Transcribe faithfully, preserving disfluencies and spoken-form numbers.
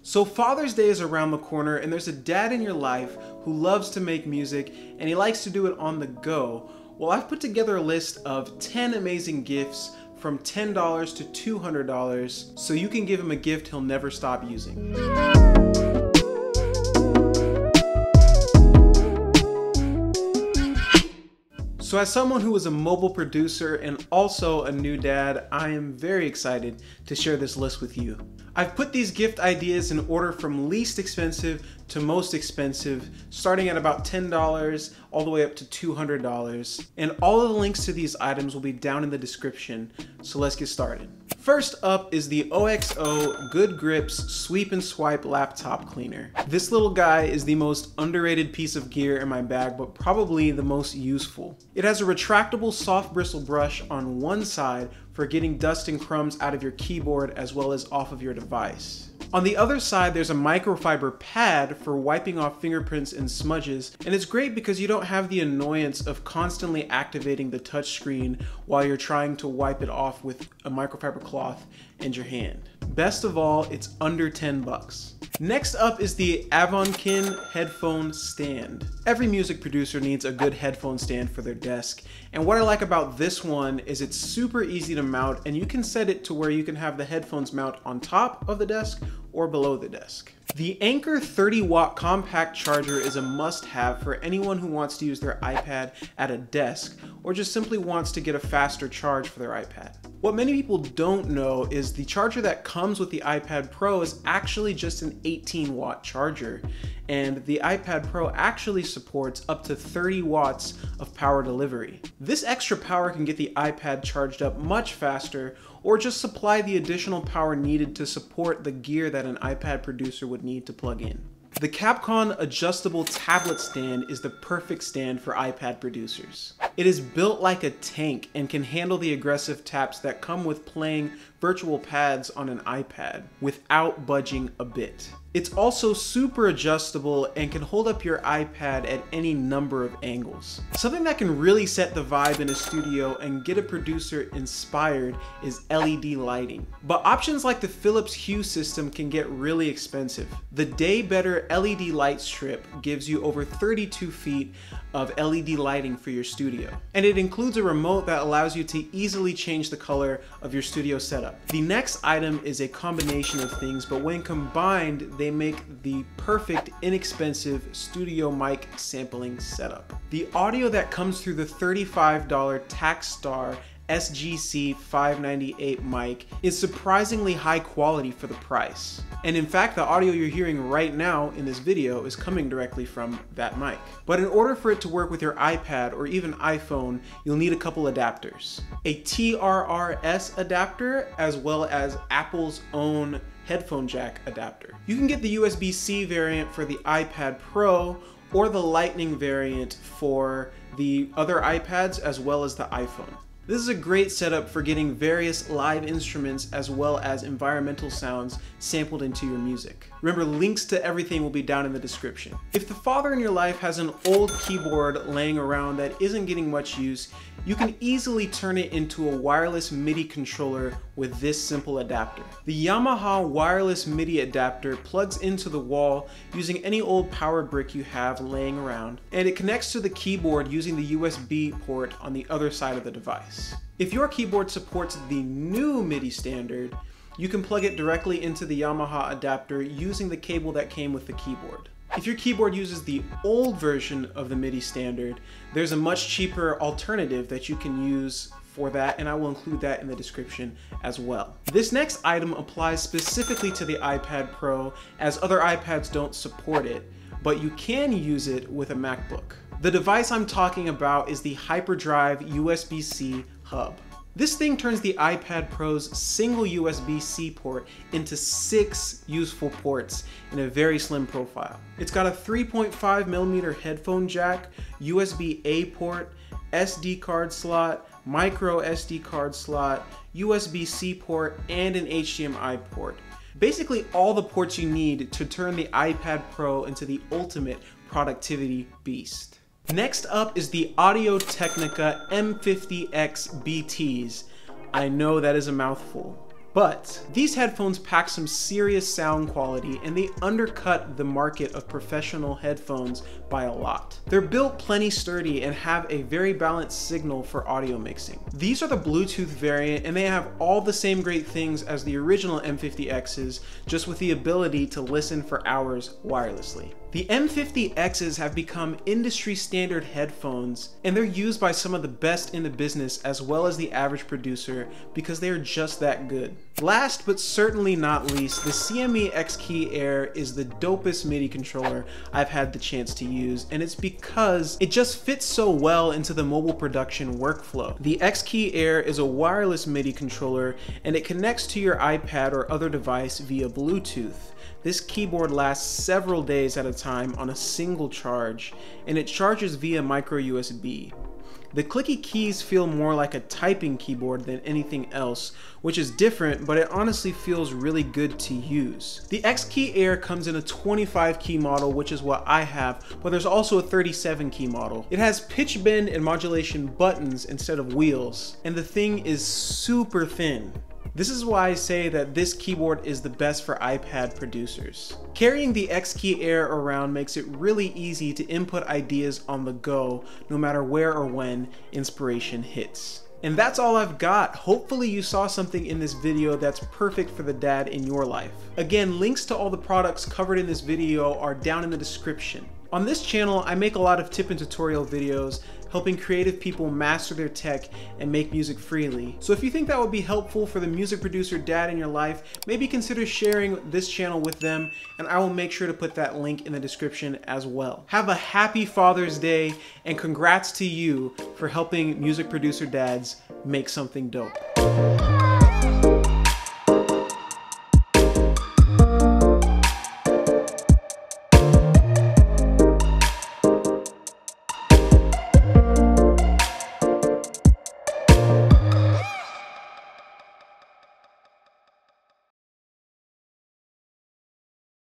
So Father's Day is around the corner and there's a dad in your life who loves to make music and he likes to do it on the go. Well, I've put together a list of ten amazing gifts from ten dollars to two hundred dollars so you can give him a gift he'll never stop using. So as someone who is a mobile producer and also a new dad, I am very excited to share this list with you. I've put these gift ideas in order from least expensive to most expensive, starting at about ten dollars all the way up to two hundred dollars. And all of the links to these items will be down in the description, so let's get started. First up is the O X O Good Grips Sweep and Swipe Laptop Cleaner. This little guy is the most underrated piece of gear in my bag, but probably the most useful. It has a retractable soft bristle brush on one side for getting dust and crumbs out of your keyboard as well as off of your device. On the other side, there's a microfiber pad for wiping off fingerprints and smudges, and it's great because you don't have the annoyance of constantly activating the touchscreen while you're trying to wipe it off with a microfiber cloth and your hand. Best of all, it's under ten bucks. Next up is the Avonkin headphone stand. Every music producer needs a good headphone stand for their desk, and what I like about this one is it's super easy to mount and you can set it to where you can have the headphones mount on top of the desk or below the desk. The Anker thirty watt compact charger is a must-have for anyone who wants to use their iPad at a desk or just simply wants to get a faster charge for their iPad. What many people don't know is the charger that comes with the iPad Pro is actually just an eighteen watt charger, and the iPad Pro actually supports up to thirty watts of power delivery. This extra power can get the iPad charged up much faster or just supply the additional power needed to support the gear that an iPad producer would need to plug in. The Capcom adjustable tablet stand is the perfect stand for iPad producers. It is built like a tank and can handle the aggressive taps that come with playing virtual pads on an iPad without budging a bit. It's also super adjustable and can hold up your iPad at any number of angles. Something that can really set the vibe in a studio and get a producer inspired is L E D lighting. But options like the Philips Hue system can get really expensive. The Day Better L E D light strip gives you over thirty-two feet of L E D lighting for your studio. And it includes a remote that allows you to easily change the color of your studio setup. The next item is a combination of things, but when combined, they make the perfect, inexpensive studio mic sampling setup. The audio that comes through the thirty-five dollar Takstar S G C five ninety-eight mic is surprisingly high quality for the price. And in fact, the audio you're hearing right now in this video is coming directly from that mic. But in order for it to work with your iPad or even iPhone, you'll need a couple adapters. A T R R S adapter, as well as Apple's own headphone jack adapter. You can get the U S B C variant for the iPad Pro or the Lightning variant for the other iPads as well as the iPhone. This is a great setup for getting various live instruments as well as environmental sounds sampled into your music. Remember, links to everything will be down in the description. If the father in your life has an old keyboard laying around that isn't getting much use, you can easily turn it into a wireless MIDI controller with this simple adapter. The Yamaha wireless MIDI adapter plugs into the wall using any old power brick you have laying around, and it connects to the keyboard using the U S B port on the other side of the device. If your keyboard supports the new MIDI standard, you can plug it directly into the Yamaha adapter using the cable that came with the keyboard. If your keyboard uses the old version of the MIDI standard, there's a much cheaper alternative that you can use for that, and I will include that in the description as well. This next item applies specifically to the iPad Pro, as other iPads don't support it, but you can use it with a MacBook. The device I'm talking about is the HyperDrive U S B C hub. This thing turns the iPad Pro's single U S B C port into six useful ports in a very slim profile. It's got a three point five millimeter headphone jack, U S B A port, S D card slot, micro S D card slot, U S B C port, and an H D M I port. Basically all the ports you need to turn the iPad Pro into the ultimate productivity beast. Next up is the Audio-Technica M fifty X B Ts. I know that is a mouthful, But these headphones pack some serious sound quality, and they undercut the market of professional headphones by a lot. They're built plenty sturdy and have a very balanced signal for audio mixing. These are the Bluetooth variant, and they have all the same great things as the original M fifty X's, just with the ability to listen for hours wirelessly. The M fifty X's have become industry standard headphones, and they're used by some of the best in the business as well as the average producer because they are just that good. Last but certainly not least, the C M E X-Key Air is the dopest MIDI controller I've had the chance to use, and it's because it just fits so well into the mobile production workflow. The X-Key Air is a wireless MIDI controller, and it connects to your iPad or other device via Bluetooth. This keyboard lasts several days at a time on a single charge, and it charges via micro U S B. The clicky keys feel more like a typing keyboard than anything else, which is different, but it honestly feels really good to use. The X-Key Air comes in a twenty-five key model, which is what I have, but there's also a thirty-seven key model. It has pitch bend and modulation buttons instead of wheels, and the thing is super thin. This is why I say that this keyboard is the best for iPad producers. Carrying the X-Key Air around makes it really easy to input ideas on the go, no matter where or when inspiration hits. And that's all I've got. Hopefully you saw something in this video that's perfect for the dad in your life. Again, links to all the products covered in this video are down in the description. On this channel, I make a lot of tip and tutorial videos helping creative people master their tech and make music freely. So if you think that would be helpful for the music producer dad in your life, maybe consider sharing this channel with them, and I will make sure to put that link in the description as well. Have a happy Father's Day, and congrats to you for helping music producer dads make something dope.